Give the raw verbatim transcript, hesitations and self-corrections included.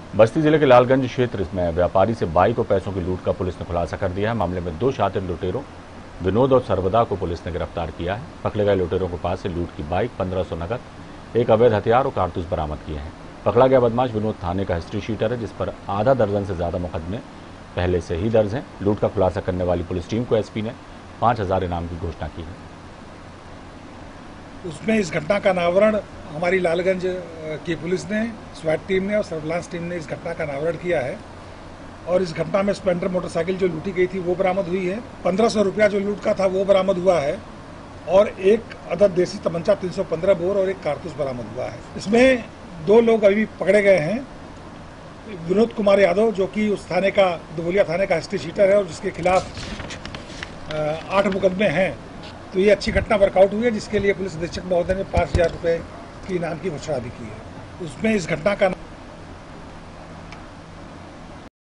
बस्ती जिले के लालगंज क्षेत्र में व्यापारी से बाइक और पैसों की लूट का पुलिस ने खुलासा कर दिया है। मामले में दो शातिर लुटेरों विनोद और सर्वदा को पुलिस ने गिरफ्तार किया है। पकड़े गए लुटेरों के पास से लूट की बाइक, पंद्रह सौ नकद, एक अवैध हथियार और कारतूस बरामद किए हैं। पकड़ा गया बदमाश विनोद थाने का हिस्ट्री शीटर है, जिस पर आधा दर्जन से ज्यादा मुकदमे पहले से ही दर्ज हैं। लूट का खुलासा करने वाली पुलिस टीम को एसपी ने पांच हजार इनाम की घोषणा की है। उसमें इस घटना का अनावरण हमारी लालगंज की पुलिस ने, स्वाट टीम ने और सर्विलांस टीम ने इस घटना का अनावरण किया है। और इस घटना में स्प्लेंडर मोटरसाइकिल जो लूटी गई थी वो बरामद हुई है। पंद्रह सौ रुपया जो लूट का था वो बरामद हुआ है और एक अदद देसी तमंचा तीन सौ पंद्रह बोर और एक कारतूस बरामद हुआ है। इसमें दो लोग अभी पकड़े गए हैं। विनोद कुमार यादव जो कि उस थाने का, दुबलिया थाने का हिस्ट्री शीटर है और जिसके खिलाफ आठ मुकदमे हैं। तो ये अच्छी घटना वर्कआउट हुई है, जिसके लिए पुलिस अधीक्षक महोदय ने पाँच हजार रुपये की इनाम की घोषणा भी की है। उसमें इस घटना का